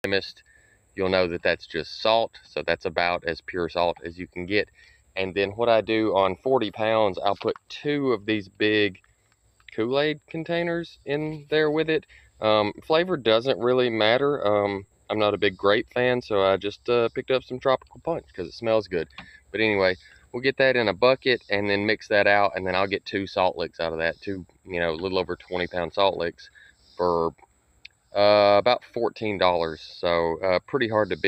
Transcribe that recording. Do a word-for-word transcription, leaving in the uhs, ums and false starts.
chemist, you'll know that that's just salt. So that's about as pure salt as you can get. And then what I do on forty pounds, I'll put two of these big Kool-Aid containers in there with it. Um, flavor doesn't really matter. Um, I'm not a big grape fan, so I just uh, picked up some tropical punch because it smells good. But anyway, we'll get that in a bucket and then mix that out, and then I'll get two salt licks out of that, two, you know, a little over twenty pound salt licks for uh, about fourteen dollars. So uh, pretty hard to beat.